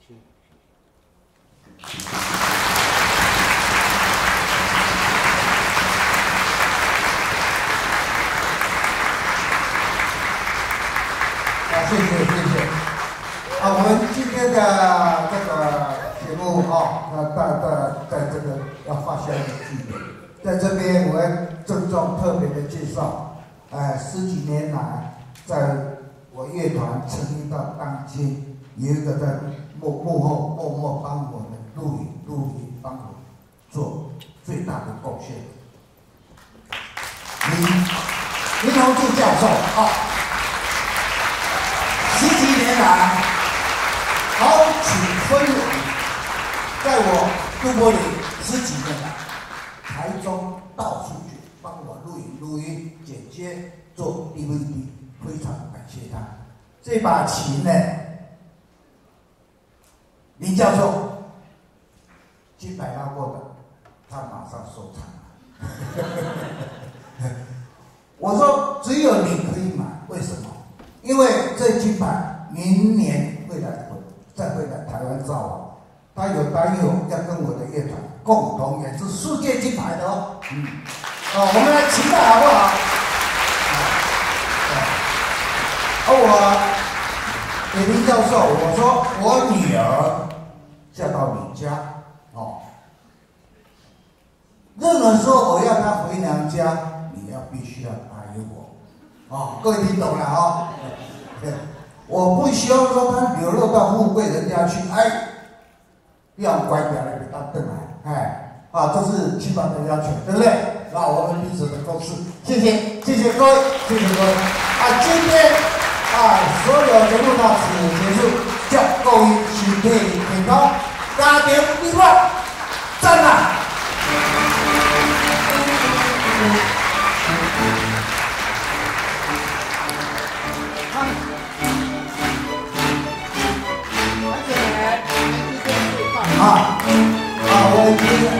谢谢。我们今天的这个节目在这个要画下一个句点，在这边我要郑重特别的介绍，10几年来，在我乐团成立到当今，有一个在幕后默默帮我们录音，帮我做最大的贡献，林鸿柱教授10几年来，好几分来，在我杜柏林10几年来，台中到处去帮我录音、剪接、做 DVD， 非常感谢他。这把琴呢，林教授金牌拿过的，他马上收藏了。我说只有你可以买，为什么？因为这金牌明年再会来台湾造访，他有担忧要跟我的乐团共同演出世界金牌的哦。我们来期待好不好？我给林教授我说，我女儿嫁到你家任何时候我要她回娘家，你必须要答应我各位听懂了我不希望说他流落到富贵人家去，要乖点来给他瞪来，这是基本的要求，对不对？那我们彼此的共识，谢谢各位，今天所有节目到此结束，祝各位身体健康，家庭美满，赞啊！我已经